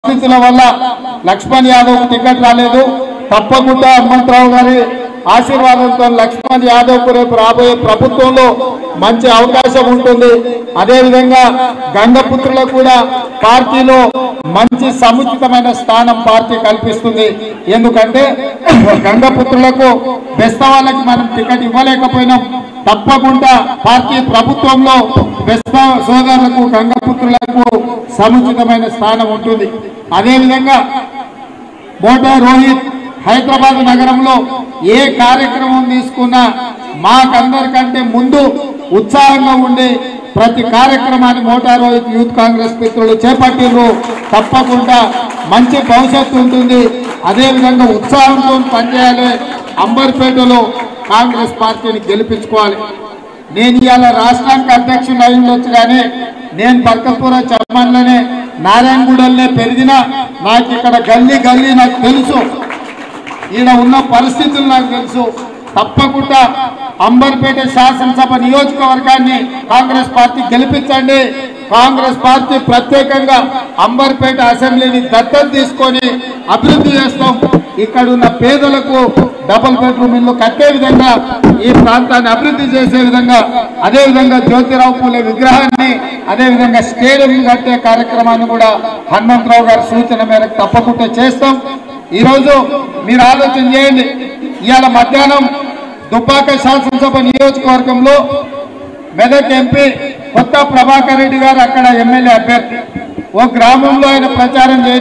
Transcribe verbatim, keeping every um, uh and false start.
పరిస్థితుల వల్ల లక్ష్మణ్ యాదవ్ టికెట్ రాలేదు. తప్పకుండా హనుమంతరావు గారి ఆశీర్వాదంతో లక్ష్మణ్ యాదవ్ కు రేపు రాబోయే ప్రభుత్వంలో మంచి అవకాశం ఉంటుంది. అదేవిధంగా గంగపుత్రులకు కూడా పార్టీలో మంచి సముచితమైన స్థానం పార్టీ కల్పిస్తుంది. ఎందుకంటే గంగపుత్రులకు బెస్త వాళ్ళకి మనం టికెట్ ఇవ్వలేకపోయినాం. తప్పకుండా పార్టీ ప్రభుత్వంలో బెస్త సోదరులకు గంగపుత్రులకు సముచితమైన స్థానం ఉంటుంది. అదేవిధంగా మోటా రోహిత్ హైదరాబాద్ నగరంలో ఏ కార్యక్రమం తీసుకున్నా మాకందరికంటే ముందు ఉత్సాహంగా ఉండి ప్రతి కార్యక్రమాన్ని మోటా రోహిత్ యూత్ కాంగ్రెస్ మిత్రులు చేపట్టిండ్రు. తప్పకుండా మంచి భవిష్యత్తు ఉంటుంది. అదేవిధంగా ఉత్సాహంతో పనిచేయాలి. అంబర్పేటలో కాంగ్రెస్ పార్టీని గెలిపించుకోవాలి. నేను ఇవాళ రాష్ట్రానికి అధ్యక్షుడు అయి ఉండొచ్చు, కానీ నేను బర్కత్పుర చర్మన్లోనే నారాయణగూడలనే పెరిగినా నాకు ఇక్కడ గల్లీ గల్లీ నాకు తెలుసు, ఈడ ఉన్న పరిస్థితులు నాకు తెలుసు. తప్పకుండా అంబర్పేట శాసనసభ నియోజకవర్గాన్ని కాంగ్రెస్ పార్టీ గెలిపించండి. కాంగ్రెస్ పార్టీ ప్రత్యేకంగా అంబర్పేట అసెంబ్లీని దత్తత తీసుకొని అభివృద్ధి చేస్తాం. ఇక్కడ ఉన్న పేదలకు డబుల్ బెడ్రూమ్ ఇల్లు కట్టే విధంగా, ఈ ప్రాంతాన్ని అభివృద్ధి చేసే విధంగా, అదేవిధంగా జ్యోతిరావు పూలే విగ్రహాన్ని, అదేవిధంగా స్టేడియం కట్టే కార్యక్రమాన్ని కూడా హనుమంతరావు గారి సూచన మేరకు తప్పకుండా చేస్తాం. ఈరోజు మీరు ఆలోచన చేయండి. ఇవాళ మధ్యాహ్నం దుబ్బాక శాసనసభ నియోజకవర్గంలో మెదక్ ఎంపీ కొత్త ప్రభాకర్ రెడ్డి గారు అక్కడ ఎమ్మెల్యే అభ్యర్థి ఓ గ్రామంలో ఆయన ప్రచారం చేయండి.